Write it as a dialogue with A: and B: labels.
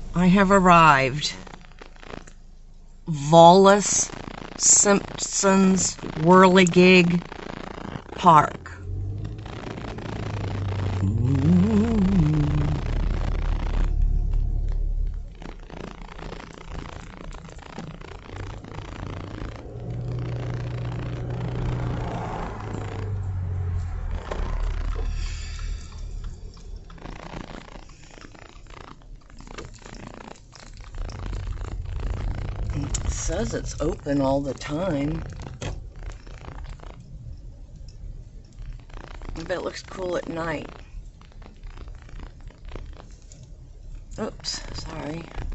A: I have arrived. Wallace Simpson's Whirligig Park. It says it's open all the time. I bet it looks cool at night. Oops, sorry.